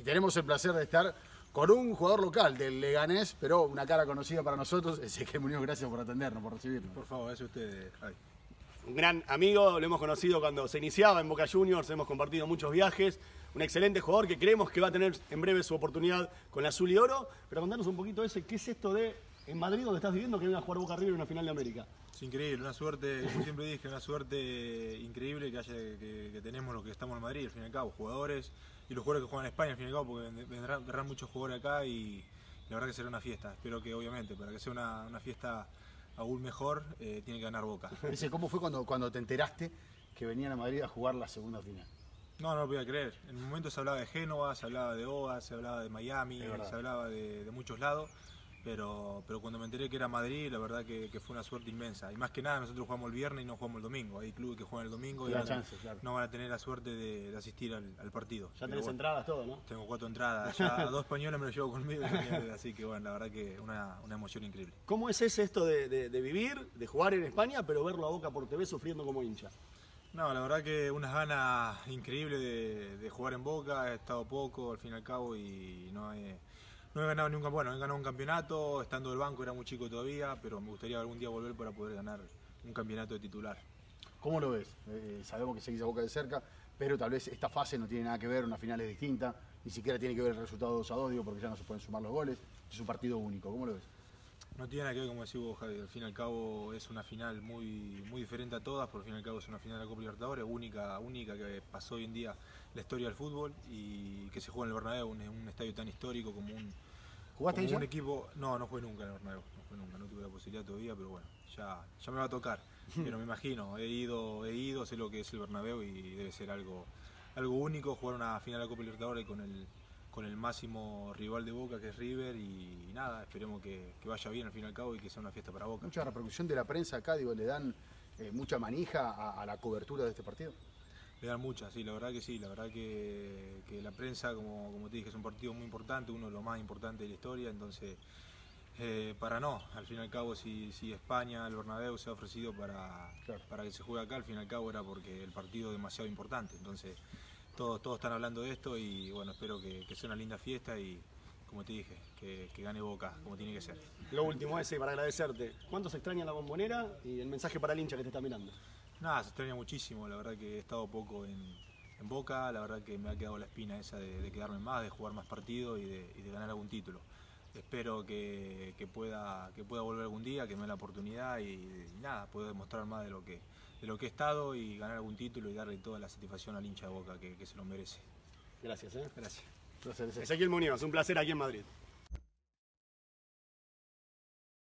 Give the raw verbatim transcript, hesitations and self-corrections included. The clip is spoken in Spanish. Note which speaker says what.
Speaker 1: Y tenemos el placer de estar con un jugador local del Leganés, pero una cara conocida para nosotros. Ezequiel Muñoz, gracias por atendernos, por recibirnos.
Speaker 2: Por favor, gracias a ustedes, Javi.
Speaker 3: Un gran amigo, lo hemos conocido cuando se iniciaba en Boca Juniors, hemos compartido muchos viajes. Un excelente jugador que creemos que va a tener en breve su oportunidad con la Azul y Oro. Pero contanos un poquito ese, ¿qué es esto de en Madrid, donde estás viviendo, que venga a jugar Boca River en una final de América?
Speaker 2: Es increíble, una suerte, como siempre dije, una suerte increíble que, haya, que, que tenemos los que estamos en Madrid, al fin y al cabo, jugadores y los jugadores que juegan en España, al fin y al cabo, porque vendrán, vendrán muchos jugadores acá y la verdad que será una fiesta. Espero que, obviamente, para que sea una, una fiesta aún mejor, eh, tiene que ganar Boca.
Speaker 1: Dice, ¿cómo fue cuando, cuando te enteraste que venían a Madrid a jugar la segunda final?
Speaker 2: No, no lo podía creer. En un momento se hablaba de Génova, se hablaba de Oa, se hablaba de Miami, se hablaba de, de muchos lados. Pero, pero cuando me enteré que era Madrid, la verdad que, que fue una suerte inmensa. Y más que nada, nosotros jugamos el viernes y no jugamos el domingo. Hay clubes que juegan el domingo y no,
Speaker 1: chance, claro.
Speaker 2: no van a tener la suerte de, de asistir al, al partido.
Speaker 3: Ya tenés
Speaker 2: bueno,
Speaker 3: entradas, todo, ¿no?
Speaker 2: Tengo cuatro entradas. Ya a dos españoles me los llevo conmigo. Así que bueno, la verdad que una, una emoción increíble.
Speaker 3: ¿Cómo es ese esto de, de, de vivir, de jugar en España, pero verlo a Boca por T V sufriendo como hincha?
Speaker 2: No, la verdad que unas ganas increíbles de, de jugar en Boca. He estado poco, al fin y al cabo, y no he... No he ganado nunca, bueno, he ganado un campeonato, estando del banco era muy chico todavía, pero me gustaría algún día volver para poder ganar un campeonato de titular.
Speaker 1: ¿Cómo lo ves? Eh, sabemos que seguís a Boca de cerca, pero tal vez esta fase no tiene nada que ver, una final es distinta, ni siquiera tiene que ver el resultado dos a dos, digo, porque ya no se pueden sumar los goles, es un partido único, ¿cómo lo ves?
Speaker 2: No tiene nada que ver, como decís vos, Javi, al fin y al cabo es una final muy, muy diferente a todas, porque al fin y al cabo es una final de la Copa Libertadores, única, única que pasó hoy en día la historia del fútbol y que se juega en el Bernabéu, un, un estadio tan histórico como un...
Speaker 1: ¿Jugaste
Speaker 2: como
Speaker 1: ahí
Speaker 2: un
Speaker 1: ya?
Speaker 2: equipo, no, no jugué nunca en el Bernabéu, no jugué nunca, no tuve la posibilidad todavía, pero bueno, ya, ya me va a tocar. Pero me imagino, he ido, he ido, sé lo que es el Bernabéu y debe ser algo, algo único jugar una final de la Copa Libertadores con el, con el máximo rival de Boca que es River y, y nada, esperemos que, que vaya bien al fin y al cabo y que sea una fiesta para Boca.
Speaker 1: Mucha repercusión de la prensa acá, digo, le dan eh, mucha manija a, a la cobertura de este partido.
Speaker 2: Le dan muchas, sí, la verdad que sí, la verdad que, que la prensa, como, como te dije, es un partido muy importante, uno de los más importantes de la historia, entonces, eh, para no, al fin y al cabo, si, si España, el Bernabéu se ha ofrecido para, claro. para que se juegue acá, al fin y al cabo era porque el partido es demasiado importante, entonces todos, todos están hablando de esto y bueno, espero que, que sea una linda fiesta y, como te dije, que, que gane Boca, como tiene que ser.
Speaker 3: Lo último ese, para agradecerte, ¿cuánto se extraña la Bombonera y el mensaje para el hincha que te está mirando?
Speaker 2: Nada, se extraña muchísimo, la verdad que he estado poco en, en Boca, la verdad que me ha quedado la espina esa de, de quedarme más, de jugar más partidos y de, y de ganar algún título. Espero que, que, pueda, que pueda volver algún día, que me dé la oportunidad y, y nada, puedo demostrar más de lo, que, de lo que he estado y ganar algún título y darle toda la satisfacción al hincha de Boca que, que se lo merece.
Speaker 3: Gracias, ¿eh?
Speaker 2: Gracias.
Speaker 3: Ezequiel Muñoz, un placer aquí en Madrid.